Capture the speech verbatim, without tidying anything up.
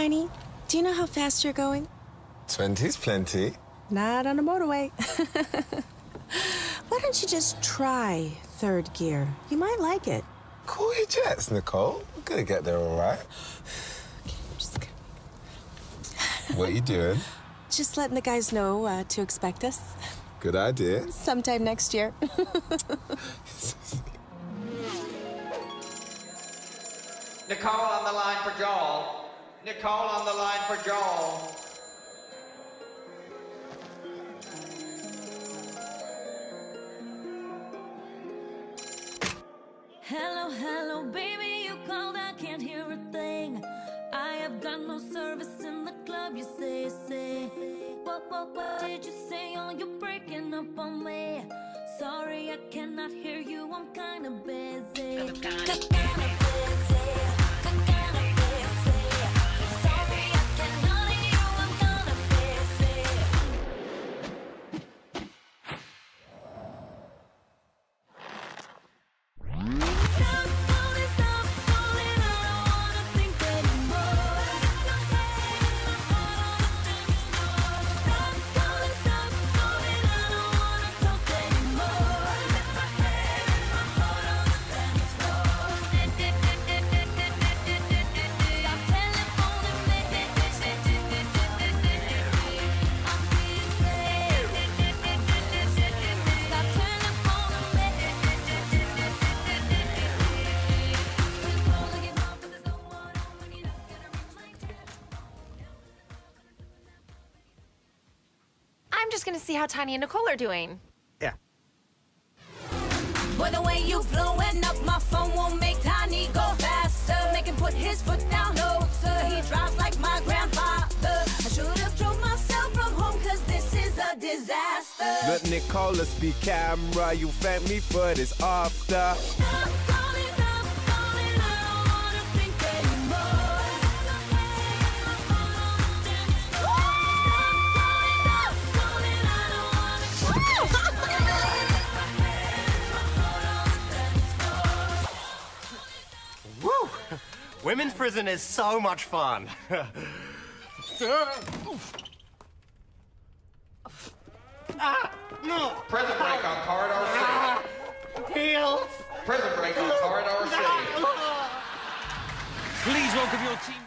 Tiny, do you know how fast you're going? Twenty's plenty. Not on a motorway. Why don't you just try third gear? You might like it. Cool your jets, Nicole. We're gonna get there all right. Okay, I'm just gonna... What are you doing? Just letting the guys know uh, to expect us. Good idea. Sometime next year. Nicole on the line for Joel. Nicole on the line for Joel. Hello, hello, baby, you called, I can't hear a thing. I have got no service in the club, you say, say. What, what, what did you say? Oh, you're breaking up on me. Sorry, I cannot hear you, I'm kinda busy. I'm kinda busy. I'm just gonna see how Tiny and Nicole are doing. Yeah. Boy, the way you blowing up my phone won't make Tiny go faster. Make him put his foot down closer. He drives like my grandfather. I should have drove myself from home, cause this is a disaster. Let Nicola speak camera, you thank me for this after. Stop calling, stop calling, I don't wanna think anymore. Woo! Women's prison is so much fun. Ah, no. Prison break on corridor C. Heels. Prison break on corridor C. Please welcome your team.